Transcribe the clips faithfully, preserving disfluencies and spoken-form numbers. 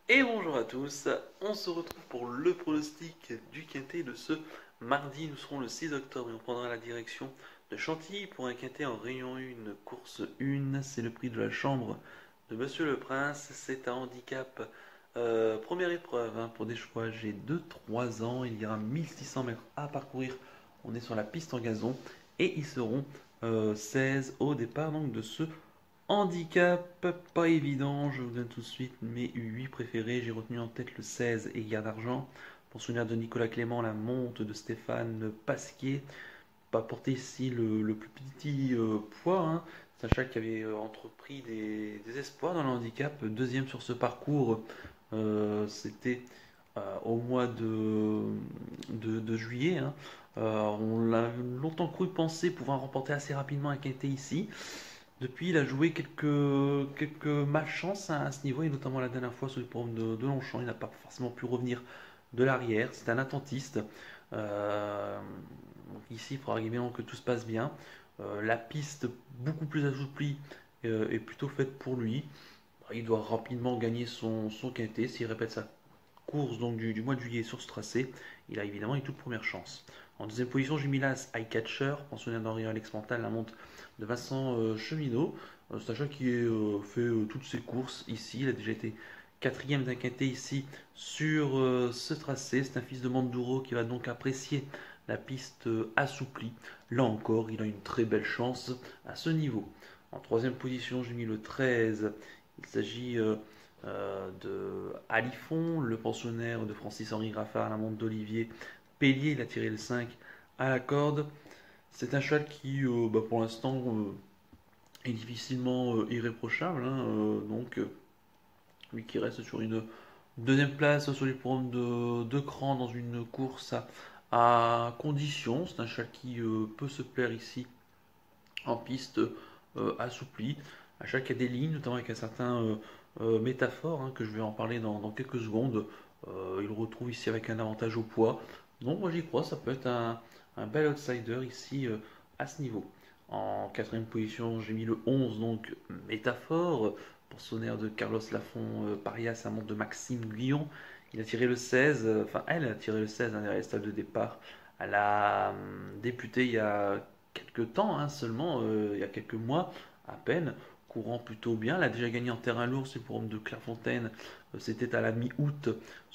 Et bonjour à tous, on se retrouve pour le pronostic du quintet de ce mardi. Nous serons le six octobre et on prendra la direction de Chantilly pour un quintet en Réunion un, course un. C'est le prix de la chambre de Monsieur le Prince. C'est un handicap euh, première épreuve hein, pour des chevaux âgés de trois ans. Il y aura mille six cents mètres à parcourir. On est sur la piste en gazon et ils seront euh, seize au départ donc de ce handicap, pas évident, je vous donne tout de suite mes huit préférés. J'ai retenu en tête le seize et Garde d'Argent. Pour souvenir de Nicolas Clément, la monte de Stéphane Pasquier. Pas porter ici le, le plus petit euh, poids. Hein. C'est un cheval qui avait euh, entrepris des, des espoirs dans le handicap. Deuxième sur ce parcours, euh, c'était euh, au mois de, de, de juillet. Hein. Euh, on l'a longtemps cru penser pouvoir remporter assez rapidement un quintet ici. Depuis, il a joué quelques, quelques malchances à ce niveau, et notamment la dernière fois sur le programme de, de Longchamp. Il n'a pas forcément pu revenir de l'arrière. C'est un attentiste. Euh, donc ici, il faudra évidemment que tout se passe bien. Euh, la piste, beaucoup plus assouplie, euh, est plutôt faite pour lui. Il doit rapidement gagner son, son quintet. S'il répète sa course donc du, du mois de juillet sur ce tracé, il a évidemment une toute première chance. En deuxième position, j'ai mis l'As Eyecatcher, pensionnaire d'Henri Alex Mental, la monte de Vincent euh, Cheminot. Euh, c'est un chat qui a euh, fait euh, toutes ses courses ici. Il a déjà été quatrième d'un quintet ici sur euh, ce tracé. C'est un fils de Manduro qui va donc apprécier la piste euh, assouplie. Là encore, il a une très belle chance à ce niveau. En troisième position, j'ai mis le treize. Il s'agit euh, euh, de Alifon, le pensionnaire de Francis-Henri Graffard, la montre d'Olivier Pellier. Il a tiré le cinq à la corde. C'est un cheval qui, euh, bah, pour l'instant, euh, est difficilement euh, irréprochable. Hein, euh, donc, euh, lui qui reste sur une deuxième place sur les programmes de, de cran dans une course à, à condition. C'est un cheval qui euh, peut se plaire ici en piste euh, assouplie. Un cheval qui a des lignes, notamment avec un certain euh, euh, métaphore, hein, que je vais en parler dans, dans quelques secondes. Euh, il le retrouve ici avec un avantage au poids. Donc moi j'y crois, ça peut être un, un bel outsider ici euh, à ce niveau. En quatrième position, j'ai mis le onze, donc métaphore, pensionnaire de Carlos Lafont euh, Parias, à monte de Maxime Guillon. Il a tiré le seize, euh, enfin elle a tiré le seize hein, derrière les stades de départ. Elle a hum, débuté il y a quelques temps hein, seulement, euh, il y a quelques mois à peine, courant plutôt bien. Elle a déjà gagné en terrain lourd, c'est pour de Clairefontaine. Euh, C'était à la mi-août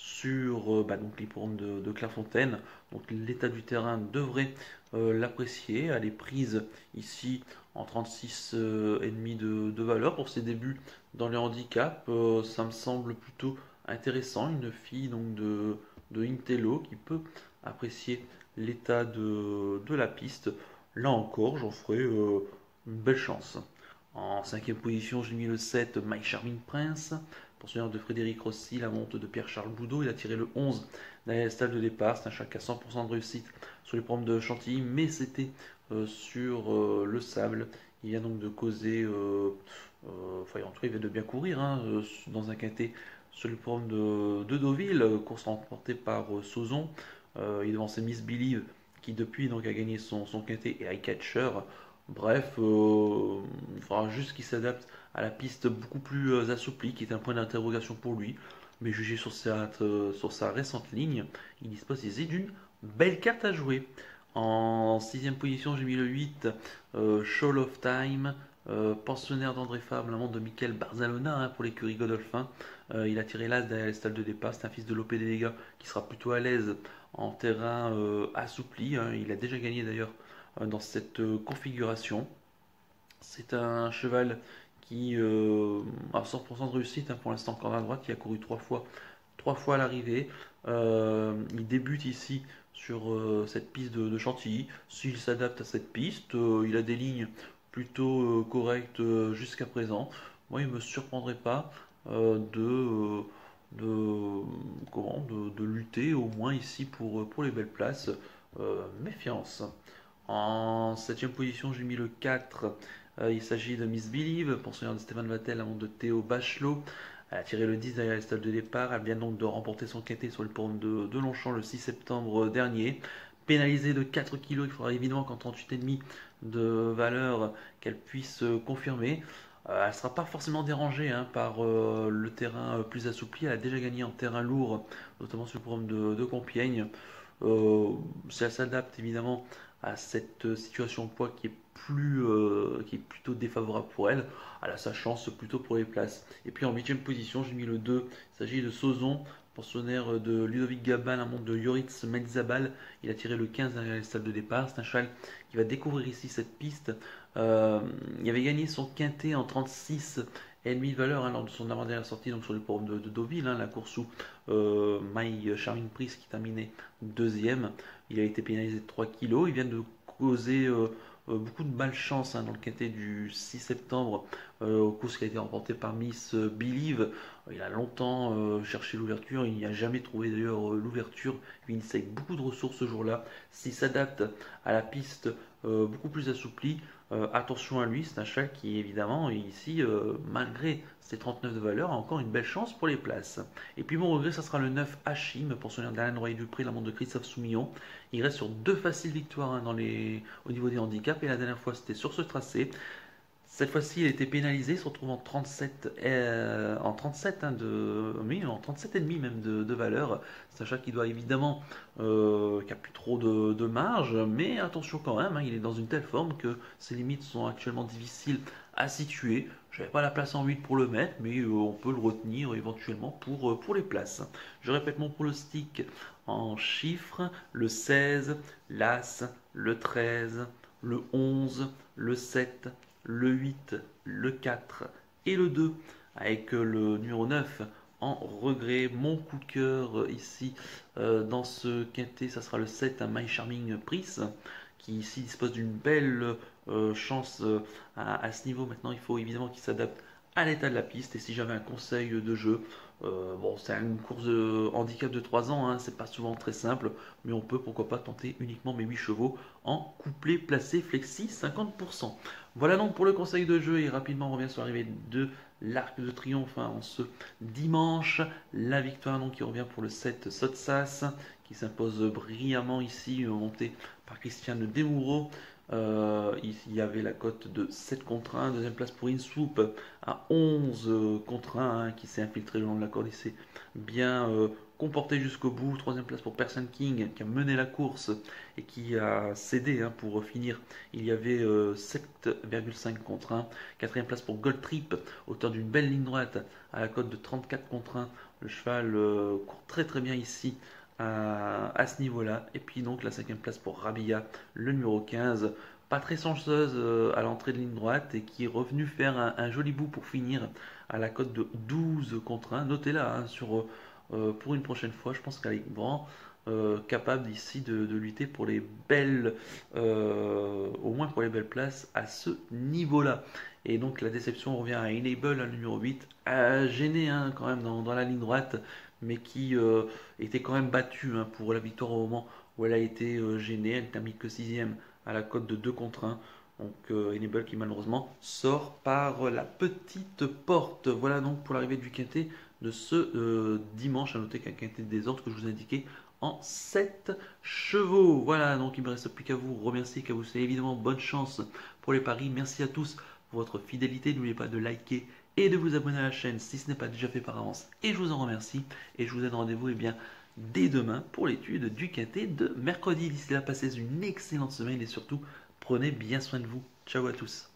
sur euh, bah, donc l'hippodrome de, de Clairefontaine. Donc l'état du terrain devrait euh, l'apprécier. Elle est prise ici en trente-six euh, et demi de, de valeur pour ses débuts dans les handicaps. Euh, ça me semble plutôt intéressant. Une fille donc de, de Intello qui peut apprécier l'état de, de la piste. Là encore, j'en ferai euh, une belle chance. En cinquième position, j'ai mis le sept, My Charming Prince. Pensionnaire de Frédéric Rossi, la monte de Pierre-Charles Boudot. Il a tiré le onze derrière le stade de départ. C'est un chat qui a cent pour cent de réussite sur les programmes de Chantilly, mais c'était euh, sur euh, le sable. Il vient donc de causer, euh, euh, enfin en tout cas il vient de bien courir hein, euh, dans un quintet sur le programme de, de Deauville, course remportée par euh, Sauzon. Euh, il devançait Miss Believe qui depuis donc a gagné son, son quintet et Eyecatcher. Bref, euh, il faudra juste qu'il s'adapte à la piste beaucoup plus euh, assouplie, qui est un point d'interrogation pour lui. Mais jugé sur sa, euh, sur sa récente ligne, il dispose ici d'une belle carte à jouer. En sixième position, j'ai mis le huit, euh, Show of Time, euh, pensionnaire d'André Fabre, l'amant de Michael Barzalona hein, pour l'écurie Godolphin. Euh, il a tiré l'as derrière les stalles de départ. C'est un fils de Lopé des Dégâts qui sera plutôt à l'aise en terrain euh, assoupli. Hein. Il a déjà gagné d'ailleurs euh, dans cette euh, configuration. C'est un cheval qui euh, a cent pour cent de réussite hein, pour l'instant encore à droite, qui a couru trois fois, trois fois à l'arrivée. Euh, il débute ici sur euh, cette piste de, de Chantilly. S'il s'adapte à cette piste, euh, il a des lignes plutôt euh, correctes euh, jusqu'à présent. Moi, il ne me surprendrait pas euh, de, euh, de, comment, de, de lutter au moins ici pour, pour les belles places. Euh, méfiance. En septième position, j'ai mis le quatre. Euh, il s'agit de Miss Believe, pensionnaire de Stéphane Vattel, avant de Théo Bachelot. Elle a tiré le dix derrière les stalles de départ. Elle vient donc de remporter son quintet sur le podium de, de Longchamp le six septembre dernier. Pénalisée de quatre kilos, il faudra évidemment qu'en trente-huit virgule cinq de valeur, qu'elle puisse confirmer. Euh, elle ne sera pas forcément dérangée hein, par euh, le terrain euh, plus assoupli. Elle a déjà gagné en terrain lourd, notamment sur le programme de, de Compiègne. Euh, si elle s'adapte évidemment à cette situation de poids qui est, plus, euh, qui est plutôt défavorable pour elle, elle a sa chance plutôt pour les places. Et puis en huitième position, j'ai mis le deux. Il s'agit de Sauzon, pensionnaire de Ludovic Gabin, la montre de Yoritz Menzabal. Il a tiré le quinze derrière les stalles de départ. C'est un cheval qui va découvrir ici cette piste. Euh, il avait gagné son quintet en trente-six et demi de valeur hein, lors de son avant-dernière sortie donc sur le forum de, de Deauville, hein, la course où euh, My Charming Prince qui terminait deuxième. Il a été pénalisé de trois kilos. Il vient de causer euh, euh, beaucoup de malchance hein, dans le quintet du six septembre, euh, aux courses qui a été remportée par Miss Believe. Il a longtemps euh, cherché l'ouverture, il n'y a jamais trouvé d'ailleurs euh, l'ouverture. Il finissait avec beaucoup de ressources ce jour-là. S'il s'adapte à la piste euh, beaucoup plus assouplie, euh, attention à lui, c'est un cheval qui évidemment ici, euh, malgré ses trente-neuf de valeur, a encore une belle chance pour les places. Et puis mon regret, ça sera le neuf Hachim, pensionnaire d'Alain Royer-Dupré, la montre de Christophe Soumillon. Il reste sur deux faciles victoires hein, dans les... au niveau des handicaps et la dernière fois c'était sur ce tracé. Cette fois-ci, il a été pénalisé, il se retrouve en trente-sept, euh, en trente-sept hein, de, oui, en trente-sept virgule cinq même de, de valeur. C'est un chat qui doit évidemment, euh, qui a plus trop de, de marge, mais attention quand même, hein, il est dans une telle forme que ses limites sont actuellement difficiles à situer. Je n'avais pas la place en huit pour le mettre, mais euh, on peut le retenir éventuellement pour, euh, pour les places. Je répète mon pronostic en chiffres, le seize, l'As, le treize, le onze, le sept, le huit, le quatre et le deux, avec le numéro neuf en regret. Mon coup de cœur ici euh, dans ce quintet, ça sera le sept, un My Charming Prince, qui ici dispose d'une belle euh, chance euh, à, à ce niveau. Maintenant, il faut évidemment qu'il s'adapte à l'état de la piste. Et si j'avais un conseil de jeu, euh, bon, c'est une course de handicap de trois ans, hein, c'est pas souvent très simple, mais on peut pourquoi pas tenter uniquement mes huit chevaux en couplet placé flexi cinquante pour cent. Voilà donc pour le conseil de jeu et rapidement on revient sur l'arrivée de l'Arc de Triomphe hein, en ce dimanche. La victoire donc qui revient pour le sept Sotsas qui s'impose brillamment ici, monté par Christiane Desmoureaux. Euh, il y avait la cote de sept contre un, deuxième place pour Insoup à onze contre un hein, qui s'est infiltré le long de la corde, il s'est bien euh, comporté jusqu'au bout. Troisième place pour Person King qui a mené la course et qui a cédé hein, pour finir. Il y avait euh, sept virgule cinq contre un. Quatrième place pour Gold Trip, auteur d'une belle ligne droite à la cote de trente-quatre contre un. Le cheval euh, court très très bien ici à, à ce niveau-là. Et puis donc la cinquième place pour Rabia, le numéro quinze. Pas très chanceuse euh, à l'entrée de ligne droite et qui est revenu faire un, un joli bout pour finir à la cote de douze contre un. Notez-la hein, sur, euh, pour une prochaine fois. Je pense qu'elle est vraiment euh, capable ici de, de lutter pour les belles, euh, au moins pour les belles places à ce niveau-là. Et donc la déception revient à Enable, le numéro huit, à gêné hein, quand même dans, dans la ligne droite, mais qui euh, était quand même battue hein, pour la victoire au moment où elle a été euh, gênée. Elle termine que sixième à la cote de deux contre un. Donc euh, Enable qui malheureusement sort par la petite porte. Voilà donc pour l'arrivée du quintet de ce euh, dimanche. À noter qu'un quintet de désordre que je vous ai indiqué en sept chevaux. Voilà, donc il ne me reste plus qu'à vous remercier, qu'à vous souhaiter évidemment bonne chance pour les paris. Merci à tous pour votre fidélité. N'oubliez pas de liker et de vous abonner à la chaîne si ce n'est pas déjà fait par avance. Et je vous en remercie. Et je vous donne rendez-vous eh bien, dès demain pour l'étude du quintet de mercredi. D'ici là, passez une excellente semaine et surtout, prenez bien soin de vous. Ciao à tous.